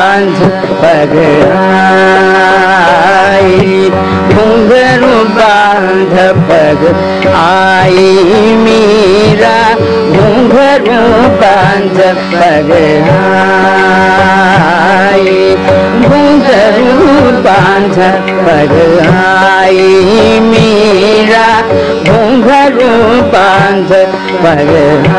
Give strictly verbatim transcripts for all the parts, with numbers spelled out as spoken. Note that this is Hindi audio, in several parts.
बांध पग आई, घुंघरू बांध पग आई मीरा, घुंघरू बांध पग आई, घुंघरू बांध पग आई मीरा, घुंघरू बांध पग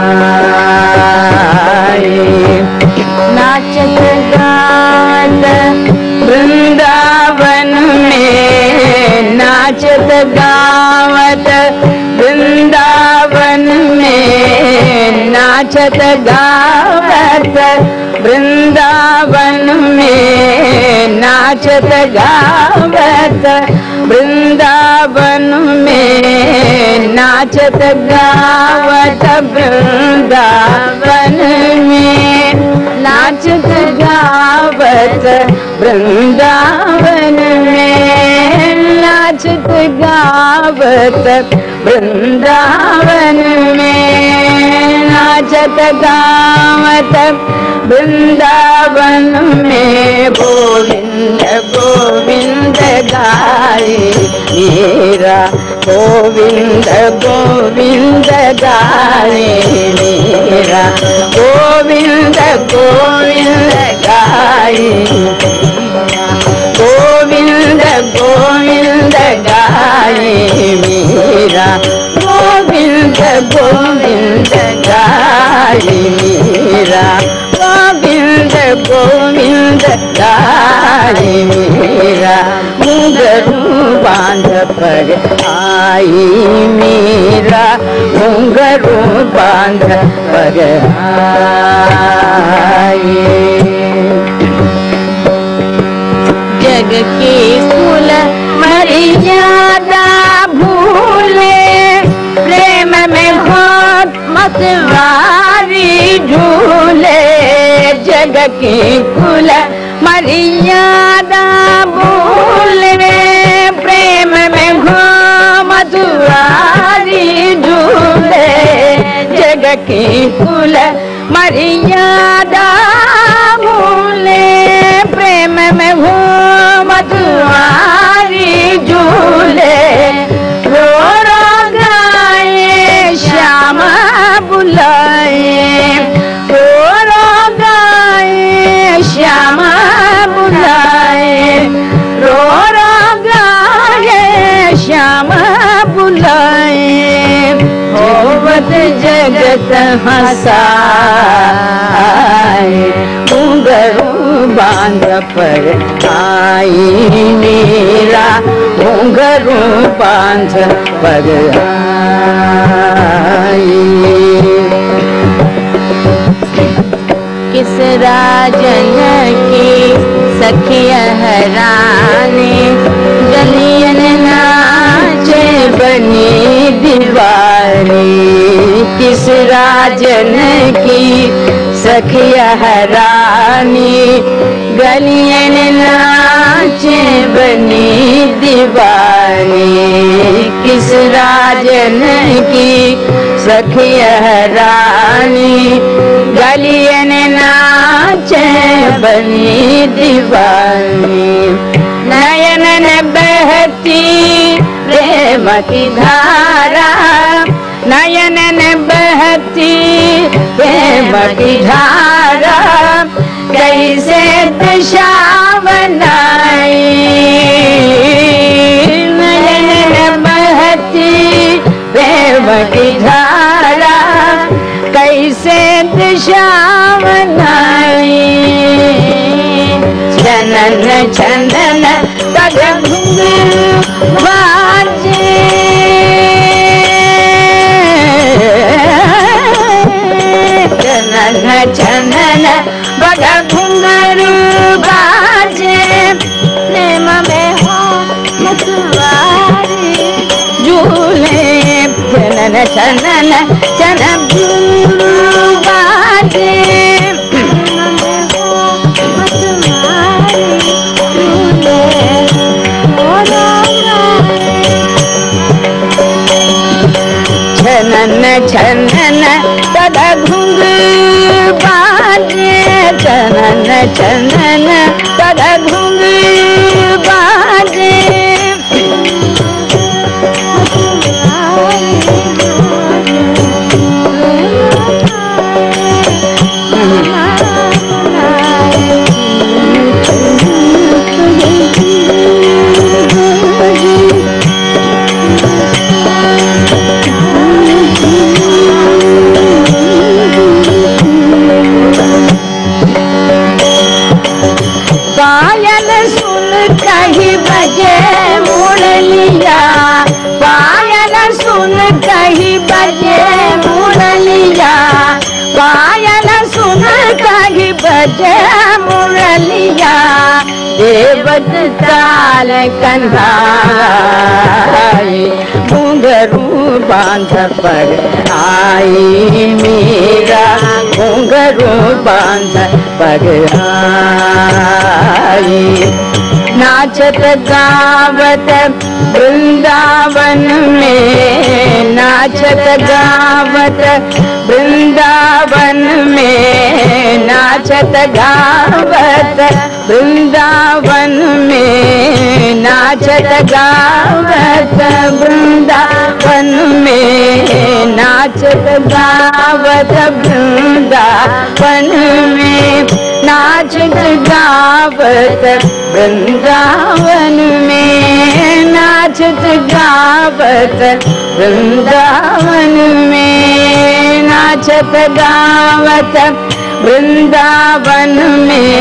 आई। नाचत गात वृंदावन में, नाचत गावत वृंदावन में, नाचत गावत वृंदावन में, नाचत गावत वृंदावन में, नाचत गावत वृंदावन में, नाचत गावत वृंदावन में, नाचत गावत वृंदावन में, नाचत गावत वृंदावन में, गोविंद गोविंद गाए मेरा, गोविंद गोविंद गाए मेरा, गोविंद गोविंद गाए, गोविंद गोविंद गाए मेरा, गोविंद गोविंद गाए मेरा, गोविंद गोविंद गाए मेरा, घुंघरू बांध पग आई मेरा, घुंघरू बांध पग आई। जग की कुल मर्यादा भूले, प्रेम में घोट मतवारी झूले, जग की कुल मर्यादा भूले, प्रेम में घोट मतवारी झूले, जग की कुल मर्यादा भूले, प्रेम में घोट मतवारी झूले, रो रो गाए श्याम बुलाए, रो रो गाए श्याम बुलाए, रो रो गाए श्याम बुलाए, होवत जगत हंसाए, घुंघरू बांध पर आई मेरा, घुंघरू बांध पर आई। किस राजन की सखिया हराने, गलियन नाचे बनी दीवानी, किस राजन की सखिया हरानी, गलियन नाचे बनी दीवानी, किस राजन की सखिया हरानी, गलियन नाचे बनी दीवानी, नयन न बहती प्रेम की धारा, नयन न बहती प्रेम की धारा, कैसे दशा बनाई, नयन न बहती प्रेम की धारा, कैसे दिशा बनाई, छनन छनन तग घुंघरू बाजे, छनन छनन बग घुंघरू बाजे, प्रेम में हो मतवारी झूले, छनन छनन छनन घुंघरू बाजे, छनन छनन तद घुंघरू बाजे, छनन छनन तर घुंघरू बाजे पायल सुन कही बजे मुरलिया पायल सुन कही बजे मुरलिया पायल सुन कही बजे मुरलिया देवत ताल कन्हाई घुंघरू बांध पर आई मीरा घुंघरू बांध पर आई नाचत गावत वृंदावन में नाचत गावत वृंदावन में नाचत गावत वृंदावन में नाचत गावत वृंदावन में नाचत गावत वृंदावन में नाचत गावत वृंदावन में नाचत गावत वृंदावन में नाचत गावत वृंदावन में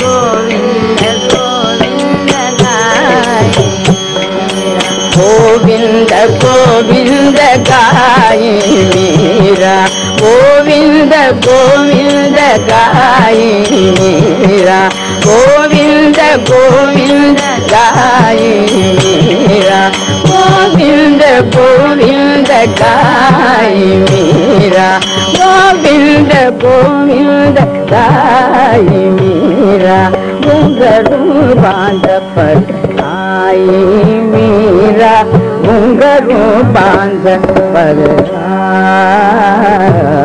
गोविंद गोविंद गाई मीरा गोविंद गोविंद गाई मीरा गोविंद गोविंद गाई मीरा गोविंद गोविंद गाई मीरा गोविंद गोविंद गाई मीरा घुंघरू बांध पर आई मीरा घुंघरू बांध पर आई।